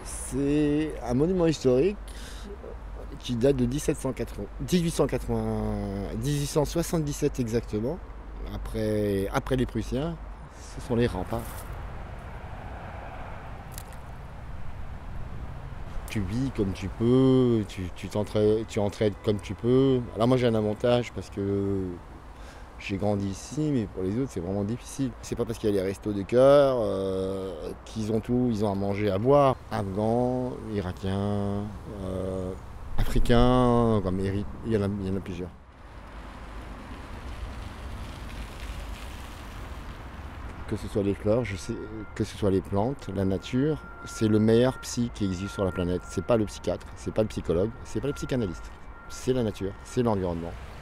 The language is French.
C'est un monument historique qui date de 1877 exactement, après les Prussiens. Ce sont les remparts. Tu vis comme tu peux, tu entraides comme tu peux. Alors moi j'ai un avantage parce que j'ai grandi ici, mais pour les autres c'est vraiment difficile. C'est pas parce qu'il y a les restos de cœur qu'ils ont tout, ils ont à manger, à boire. Afghans, Irakiens, Africains, comme il y en a plusieurs. Que ce soit les fleurs, que ce soit les plantes, la nature, c'est le meilleur psy qui existe sur la planète. C'est pas le psychiatre, c'est pas le psychologue, c'est pas le psychanalyste. C'est la nature, c'est l'environnement.